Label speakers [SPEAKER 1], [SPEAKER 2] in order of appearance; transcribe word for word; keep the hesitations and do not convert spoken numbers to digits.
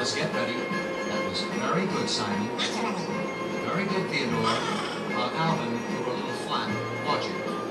[SPEAKER 1] fellas, get ready. That was very good, Simon. Very good, Theodore. Uh, Alvin, you were a little flat. Watch it.